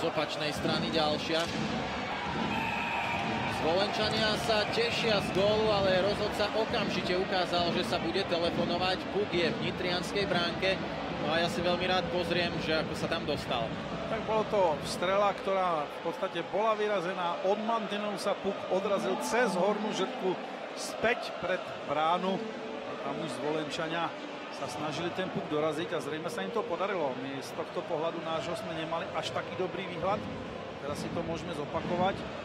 opačnej strany ďalšia. Zvolenčania sa tešia z gólu, ale rozhodca okamžite ukázal, že sa bude telefonovať. Puk je v nitrianskej bránke. No a ja si veľmi rád pozriem, že ako sa tam dostal. Tak bolo to strela, ktorá v podstate bola vyrazená. Od mantinelu sa Puk odrazil cez hornú žrtku späť pred bránu. Tam už Zvolenčania sa snažili ten Puk doraziť a zrejme sa im to podarilo. My z tohto pohľadu nášho sme nemali až taký dobrý výhľad. Teraz si to môžeme zopakovať.